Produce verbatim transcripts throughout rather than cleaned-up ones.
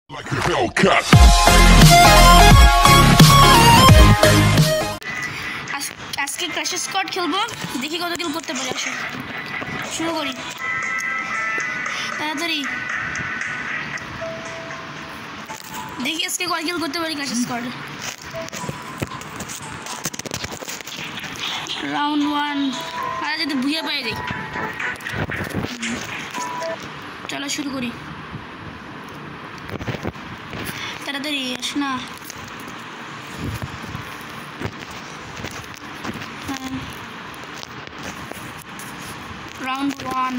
Like a Hellcat. আজকে crash squad খেলবো, দেখি কত কিল করতে পারি। আসো শুরু করি তাড়াতাড়ি, দেখি আজকে কত কিল করতে পারি ক্র্যাশ স্কোয়াড। রাউন্ড ওয়ান, আর যদি ভুইয়া পাই যাই। চলো শুরু করি, তাড়াতাড়ি আস না। রাউন্ড ওয়ান,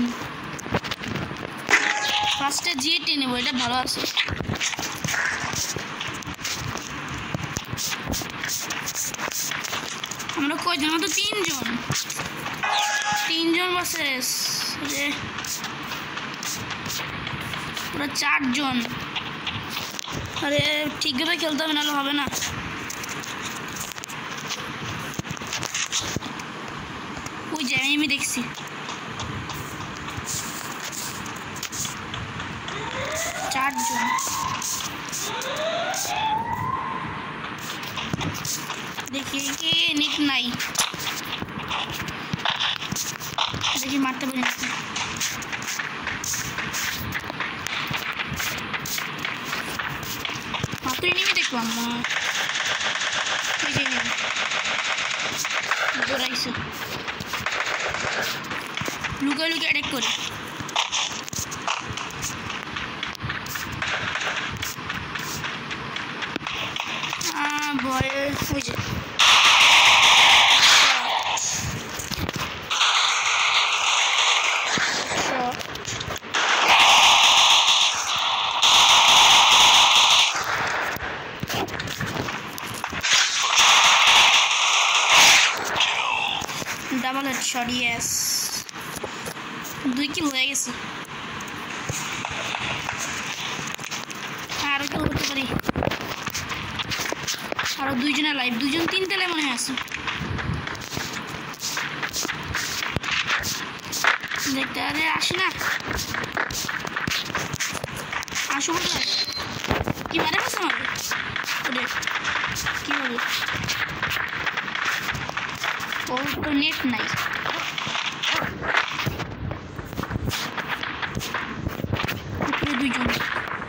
ফার্স্টে জিএটি নেবো, এটা ভালো আছে। আমরা কয়জন? তো তিনজন, তিনজন বাসেস রে, ওরা চারজন। আরে ঠিকভাবে খেলতে হবে, নাহলে হবে না। ওই যে আমি দেখছি, চারজন। দেখি কি নিট নাই, দেখি মারতে পারি নাকি। মাত্রই নেমে দেখলাম না, এই যে নেমে দৌড়াইছে, লুকায় লুকিয়ে অ্যাটাক করে। ভয়ে ওই যে ডাবল হেডশট, ইয়েস, দুই কিল হয়ে গেছে। আরো কিল করতে পারি, আরো দুইজনের লাইভ, দুইজন তিন তেলে মনে হয় আছে। দেখতে আরে আসি না, আসো বলে কি মারে গেছে আমাকে, ওরে কি হবে। ওর তো নেট নাই, দুইজন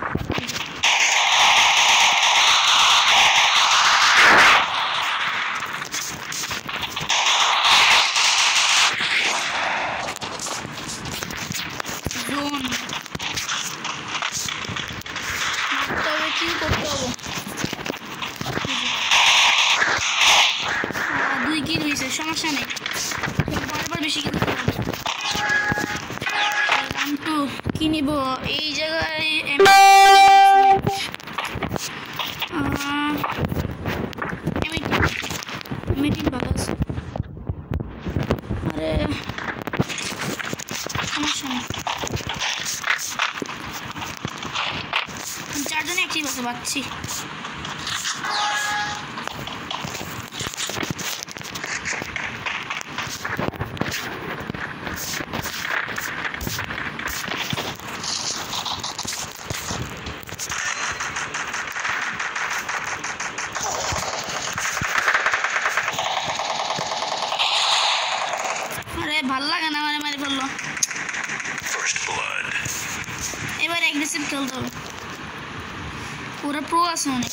দুই কিল হয়েছে, সমস্যা নেই, বারবার বেশি কিল করতে হবে। রাউন্ড টু কি নিব? এই জায়গায় মিটিং ভালো আছে, আরে সমস্যা নেই, চারজনে একই বাসে পাচ্ছি। ভাল লাগে না, মানে মারি ফেললো। এবার অ্যাগ্রেসিভ খেলতে হবে, পুরো প্রো আছে অনেক।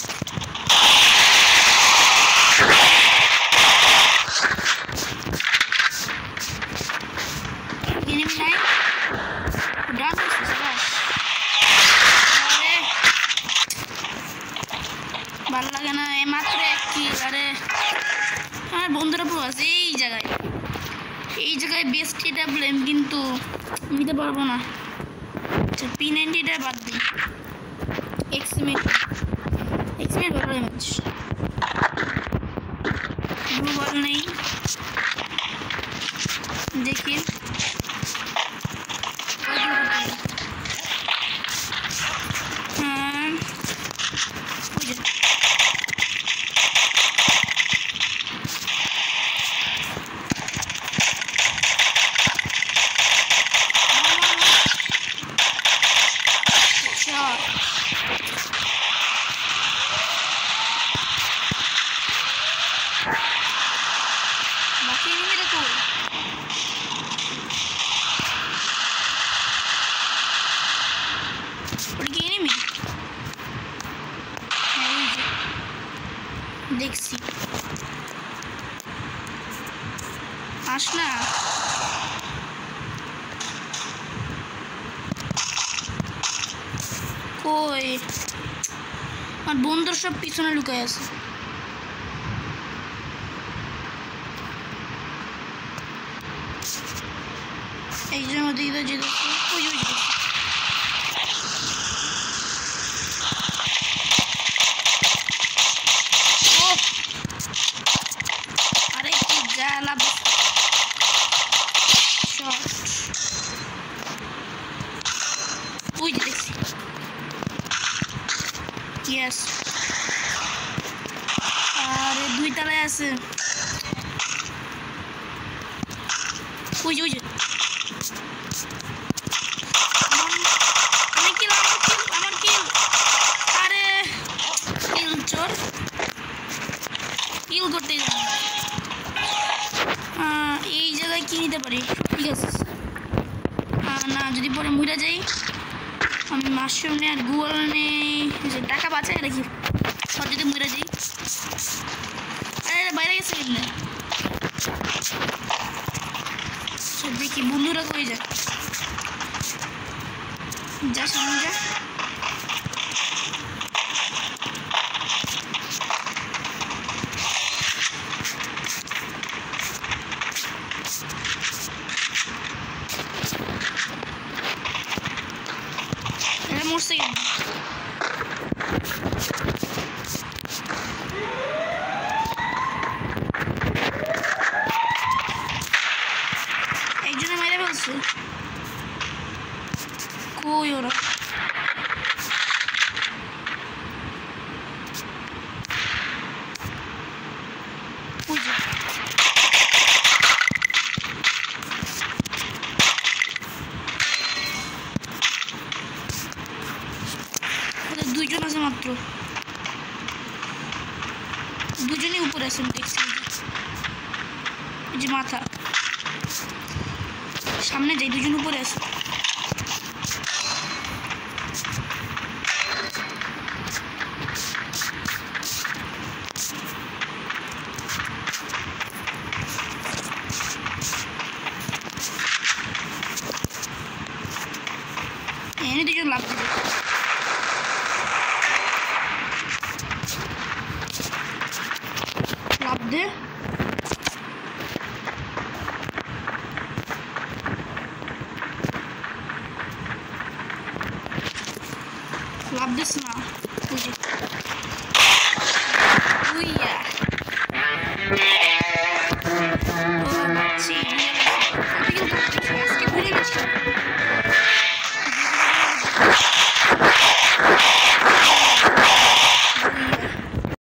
ভাল লাগে না, এই মাত্র এক কিল। আরে আমার বন্ধুরা প্রো আছে এই জায়গায়, এই জায়গায় বেস্ট এটা ব্লেম, কিন্তু নিতে পারবো না। আচ্ছা পি নাইনটিটা বাদ দিই, এক্সিমেট এক্সিমেট ভালো ম্যাচ, ব্লু বল নেই, দেখি হ্যাঁ shot. দেখছি আস না কই আমার বন্ধুর সব পিছনে লুকায় আছে এই জন্য দিদা যেতে ওই ওই আরে কি জ্বালা শট ওই দেখছি ইয়েস আরে দুই তলায় আছে ওই ওই আমি কিল আমার কিল আমার কিল আরে কিল চোর কিল করতে যাই এই জায়গায় কি নিতে পারি ঠিক আছে না যদি পরে মরে যাই আমি মাশরুম নিয়ে আর গুগল নিয়ে টাকা বাঁচাই রাখি সব যদি মরে যাই আরে বাইরে গেছে কিনে দেখি বন্ধুরা কই যা যা সামনে যা এরা মরছে কেন একজনে মেরে ফেলছে কই ওরা দুইজন আছে মাত্র দুজনই উপরে আছে দেখছি এই যে মাথা সামনে যাই দুজন উপরে আছে এনে দুজন লাভ দেবে লাভ দে লাভ দিস না